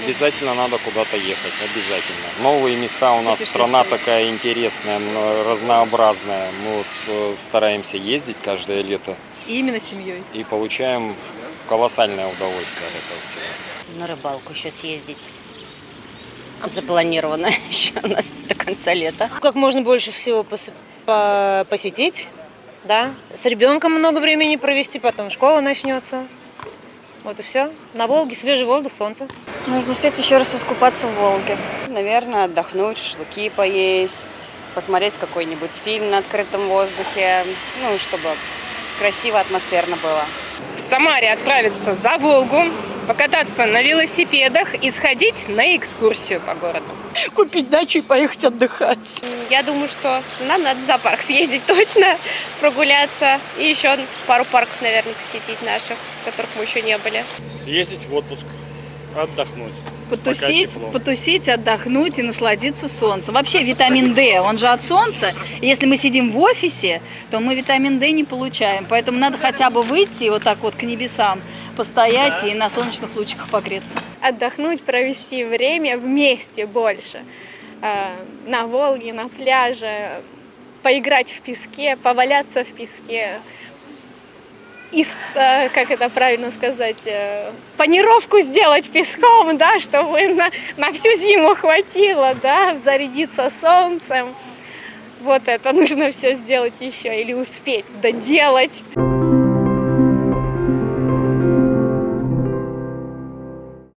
обязательно надо куда-то ехать, обязательно. Новые места у нас, страна такая интересная, разнообразная. Мы вот стараемся ездить каждое лето. И именно с семьей. И получаем колоссальное удовольствие от этого всего. На рыбалку еще съездить. Запланировано еще у нас до конца лета. Как можно больше всего посетить, да, с ребенком много времени провести, потом школа начнется. Вот и все. На Волге свежий воздух, солнце. Нужно успеть еще раз искупаться в Волге. Наверное, отдохнуть, шашлыки поесть, посмотреть какой-нибудь фильм на открытом воздухе, ну, чтобы красиво, атмосферно было. В Самаре отправиться за Волгу, покататься на велосипедах и сходить на экскурсию по городу. Купить дачу и поехать отдыхать. Я думаю, что нам надо в зоопарк съездить точно, прогуляться. И еще пару парков, наверное, посетить наших, в которых мы еще не были. Съездить в отпуск, отдохнуть. Потусить, отдохнуть и насладиться солнцем. Вообще витамин D, он же от солнца. Если мы сидим в офисе, то мы витамин D не получаем. Поэтому надо хотя бы выйти вот так вот к небесам, постоять и на солнечных лучиках погреться. Отдохнуть, провести время вместе больше. На Волге, на пляже, поиграть в песке, поваляться в песке. Как это правильно сказать, панировку сделать песком, да, чтобы на всю зиму хватило, да, зарядиться солнцем. Вот это нужно все сделать еще или успеть доделать.